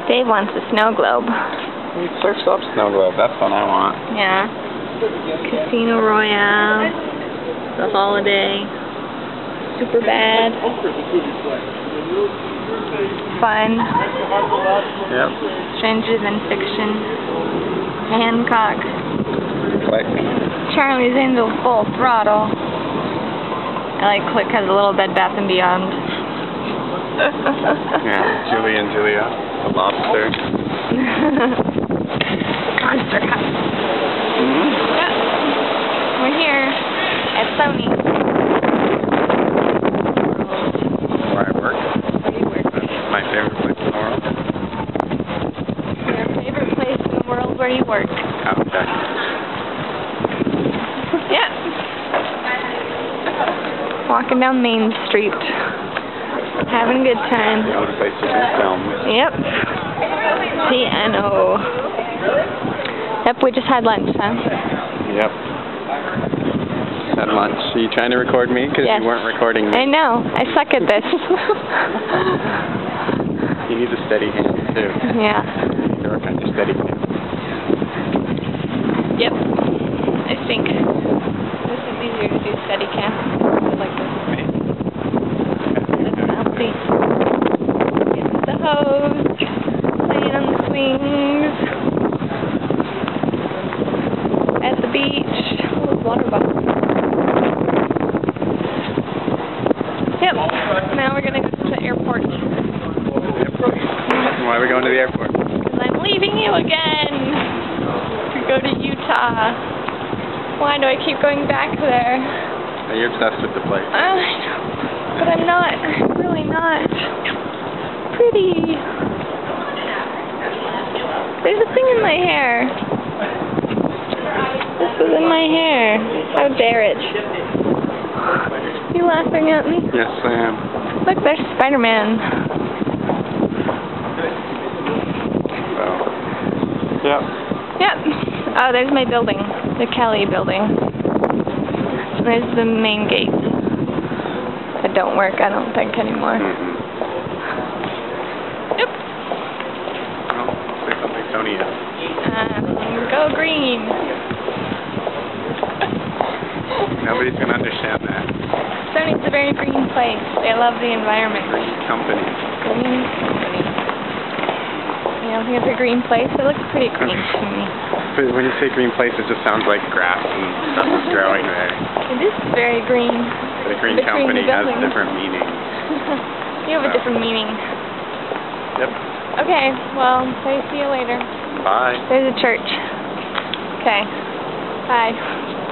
Dave wants a snow globe. Surf's Up snow globe, that's what I want. Yeah. Casino Royale. The Holiday. Super Bad. Fun. Yep. Stranger Than Fiction. Hancock. Click. Charlie's Angels Full Throttle. I like Click has a little Bed Bath & Beyond. Yeah, Julie and Julia, the lobster. Monster High. Yeah. We're here at Sony. Where I work. Where you work. That's my favorite place in the world. Your favorite place in the world where you work. Okay. Yeah. Walking down Main Street. Having a good time. The only place you can film. Yep. Piano. Yep, we just had lunch, huh? Yep. Had lunch. Are you trying to record me? Because Yes. you weren't recording me. I know. I suck at this. You need a steady hand, too. Yeah. You need to work on your steady hand. Yep. I think this is easier to do steady cam. Like this. Getting the hose. Playing on the swings. At the beach. Oh, water bottle. Yep. Now we're gonna go to the airport. Why are we going to the airport? Because I'm leaving you again. To go to Utah. Why do I keep going back there? You're obsessed with the place. I know. But I'm not. I'm really not. Pretty. There's a thing in my hair. This was in my hair. How dare it? You laughing at me? Yes, I am. Look, there's Spider-Man. So. Yep. Yep. Oh, there's my building. The Kelly building. There's the main gate. That don't work, I don't think, anymore. Mm-hmm. Yep. Well, say something Sony is. Go green. Nobody's going to understand that. Sony's a very green place. They love the environment. Green company. Green company. You don't think it's a green place? It looks pretty green to me. But when you say green place, it just sounds like grass and stuff is growing there. It is very green. But a green The company green has building. different meanings. You have a different meaning. Yep. Okay, well, say see you later. Bye. There's a church. Okay. Bye.